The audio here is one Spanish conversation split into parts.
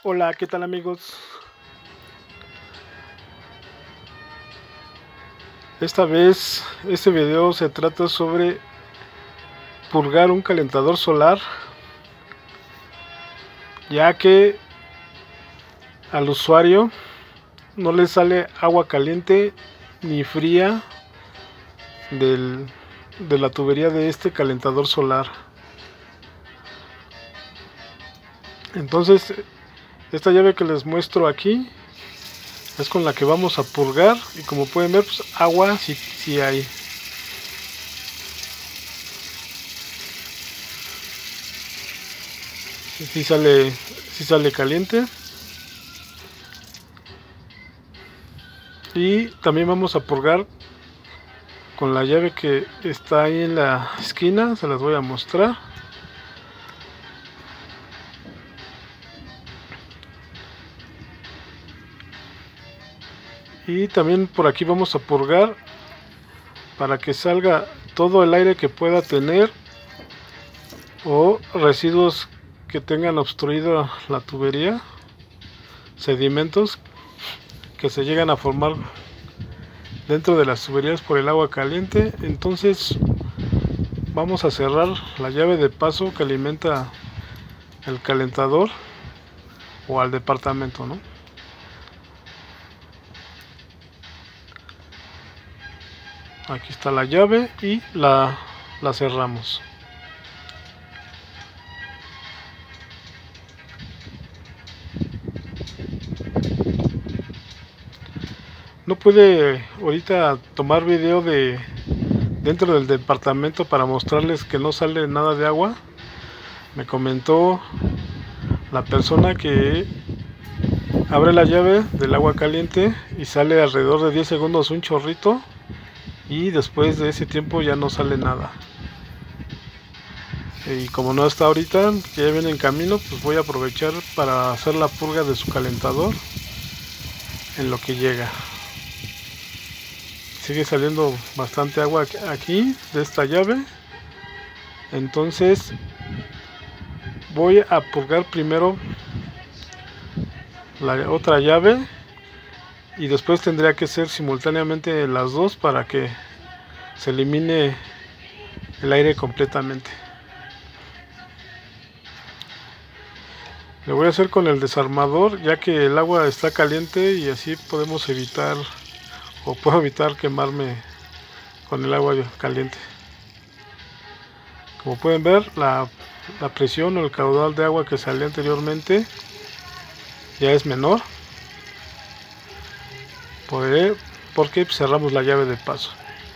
Hola, ¿qué tal amigos? Esta vez, este video se trata sobre purgar un calentador solar, ya que al usuario no le sale agua caliente ni fría de la tubería de este calentador solar. Entonces, esta llave que les muestro aquí es con la que vamos a purgar, y como pueden ver, pues agua sí hay. Sí sale caliente. Y también vamos a purgar con la llave que está ahí en la esquina, se las voy a mostrar. Y también por aquí vamos a purgar para que salga todo el aire que pueda tener o residuos que tengan obstruido la tubería, sedimentos que se llegan a formar dentro de las tuberías por el agua caliente. Entonces vamos a cerrar la llave de paso que alimenta el calentador o al departamento, ¿no? Aquí está la llave y la cerramos. No pude ahorita tomar video de dentro del departamento para mostrarles que no sale nada de agua. Me comentó la persona que abre la llave del agua caliente y sale alrededor de 10 segundos un chorrito, y después de ese tiempo ya no sale nada. Y como no está ahorita, que ya viene en camino, pues voy a aprovechar para hacer la purga de su calentador en lo que llega. Sigue saliendo bastante agua aquí de esta llave. Entonces voy a purgar primero la otra llave y después tendría que ser simultáneamente las dos para que se elimine el aire completamente. Lo voy a hacer con el desarmador, ya que el agua está caliente y así podemos evitar, o puedo evitar quemarme con el agua caliente. Como pueden ver, la presión o el caudal de agua que salía anteriormente ya es menor, porque cerramos la llave de paso.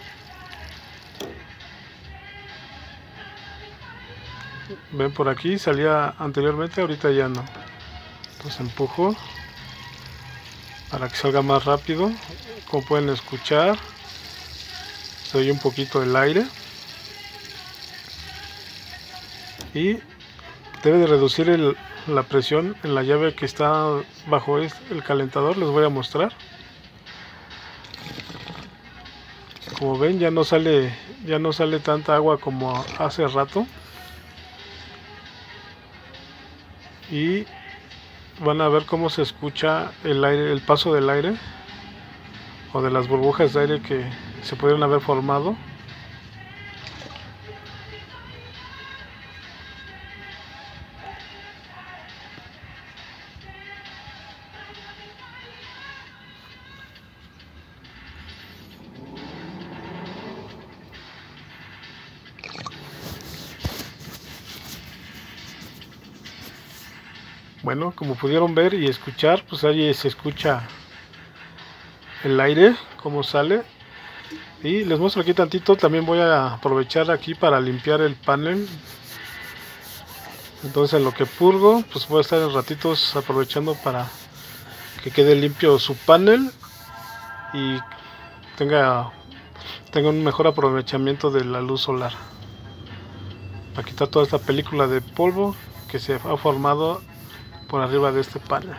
Ven, por aquí salía anteriormente, ahorita ya no. Entonces empujo para que salga más rápido. Como pueden escuchar, se oye un poquito el aire y debe de reducir la presión en la llave que está bajo el calentador. Les voy a mostrar. Como ven, ya no sale tanta agua como hace rato, y van a ver cómo se escucha el aire, el paso del aire o de las burbujas de aire que se pudieron haber formado. Bueno, como pudieron ver y escuchar, pues ahí se escucha el aire, cómo sale. Y les muestro aquí tantito. También voy a aprovechar aquí para limpiar el panel. Entonces en lo que purgo, pues voy a estar en ratitos aprovechando para que quede limpio su panel y tenga un mejor aprovechamiento de la luz solar, para quitar toda esta película de polvo que se ha formado por arriba de este panel.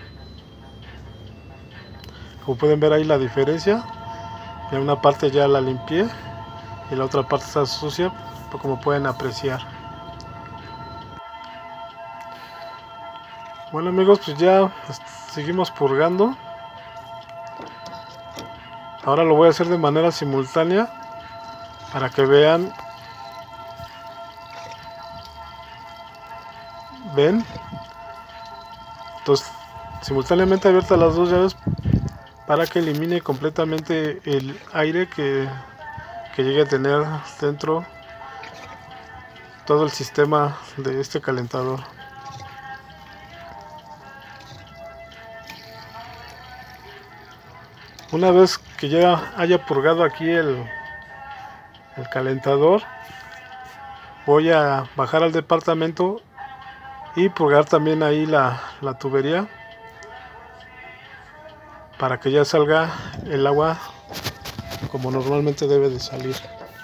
Como pueden ver ahí la diferencia, en una parte ya la limpié y la otra parte está sucia, como pueden apreciar. Bueno amigos, pues ya seguimos purgando. Ahora lo voy a hacer de manera simultánea para que vean. ¿Ven? Entonces, simultáneamente abiertas las dos llaves para que elimine completamente el aire que llegue a tener dentro todo el sistema de este calentador. Una vez que ya haya purgado aquí el calentador, voy a bajar al departamento y purgar también ahí la tubería para que ya salga el agua como normalmente debe de salir.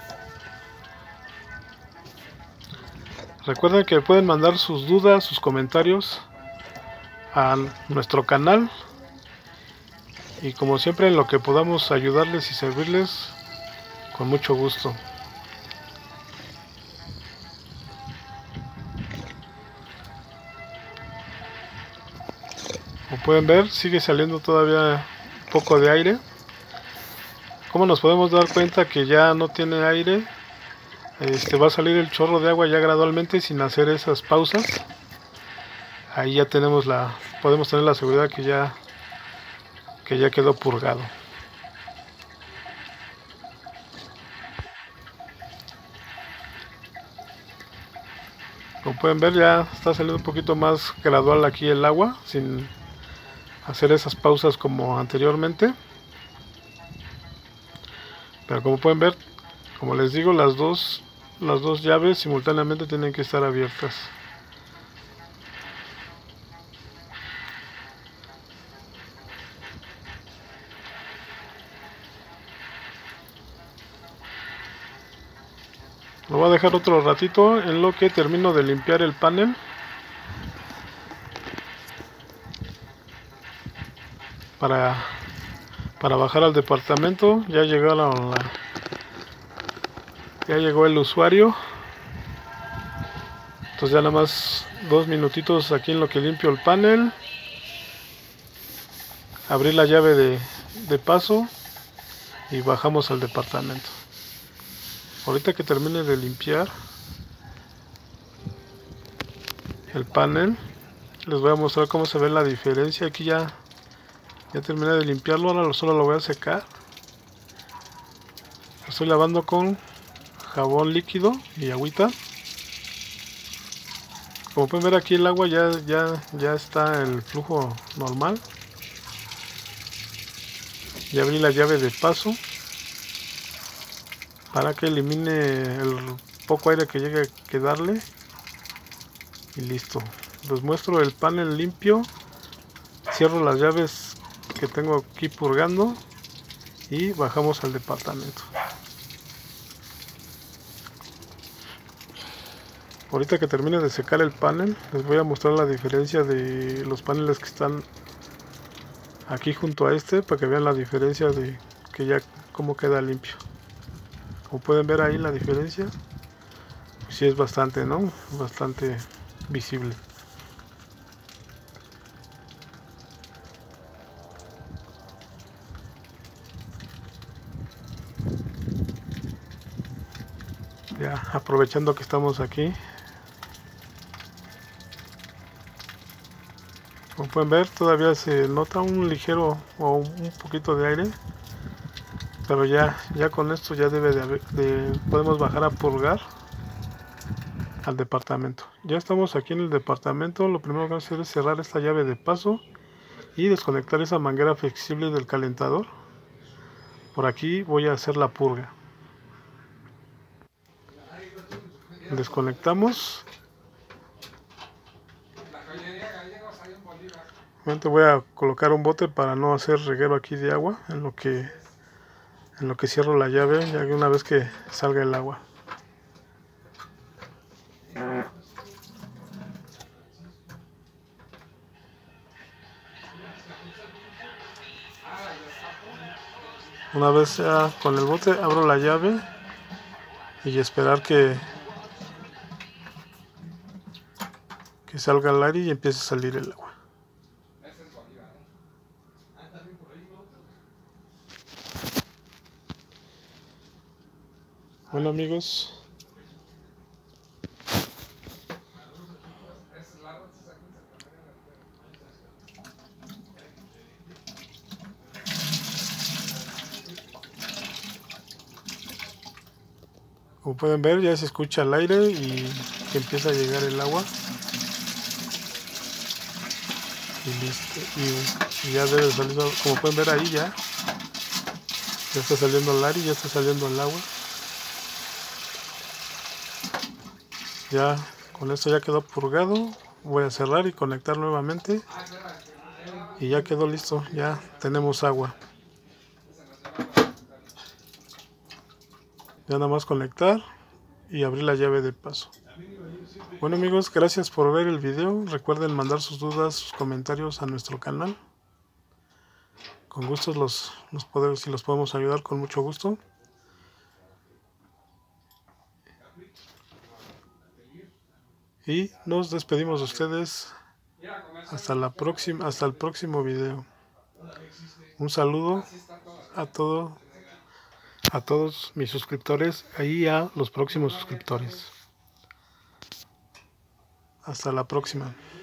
Recuerden que pueden mandar sus dudas, sus comentarios a nuestro canal, y como siempre en lo que podamos ayudarles y servirles, con mucho gusto. Como pueden ver, sigue saliendo todavía un poco de aire. ¿Cómo nos podemos dar cuenta que ya no tiene aire? Va a salir el chorro de agua ya gradualmente sin hacer esas pausas. Ahí ya podemos tener la seguridad que ya quedó purgado. Como pueden ver, ya está saliendo un poquito más gradual aquí el agua, sin hacer esas pausas como anteriormente. Pero como pueden ver, como les digo, las dos llaves simultáneamente tienen que estar abiertas. Lo voy a dejar otro ratito en lo que termino de limpiar el panel. Para bajar al departamento. Ya llegó el usuario. Entonces ya nada más 2 minutitos aquí en lo que limpio el panel. Abrir la llave de paso y bajamos al departamento. Ahorita que termine de limpiar el panel, les voy a mostrar cómo se ve la diferencia. Aquí ya terminé de limpiarlo, ahora solo lo voy a secar. Lo estoy lavando con jabón líquido y agüita. Como pueden ver, aquí el agua ya está en el flujo normal. Ya abrí la llave de paso para que elimine el poco aire que llegue a quedarle. Y listo. Les muestro el panel limpio. Cierro las llaves que tengo aquí purgando y bajamos al departamento. Ahorita que termine de secar el panel, les voy a mostrar la diferencia de los paneles que están aquí junto a este, para que vean la diferencia de que ya cómo queda limpio. Como pueden ver ahí la diferencia, pues sí es bastante, ¿no? Bastante visible. Ya aprovechando que estamos aquí, como pueden ver, todavía se nota un ligero o un poquito de aire, pero ya con esto ya podemos bajar a purgar al departamento. Ya estamos aquí en el departamento. Lo primero que vamos a hacer es cerrar esta llave de paso y desconectar esa manguera flexible del calentador. Por aquí voy a hacer la purga. Desconectamos. Voy a colocar un bote para no hacer reguero aquí de agua en lo que cierro la llave, ya que una vez que salga el agua. Una vez ya con el bote, abro la llave y esperar que salga el aire y empiece a salir el agua. Bueno amigos, como pueden ver ya se escucha el aire y que empieza a llegar el agua. Y listo, y ya debe salir, como pueden ver ahí ya está saliendo el aire, ya está saliendo el agua. Ya con esto ya quedó purgado. Voy a cerrar y conectar nuevamente y ya quedó listo, ya tenemos agua. Ya nada más conectar y abrir la llave de paso. Bueno amigos, gracias por ver el video. Recuerden mandar sus dudas, sus comentarios a nuestro canal. Con gusto si los podemos ayudar, con mucho gusto. Y nos despedimos de ustedes hasta el próximo video. Un saludo a todos mis suscriptores y a los próximos suscriptores. Hasta la próxima.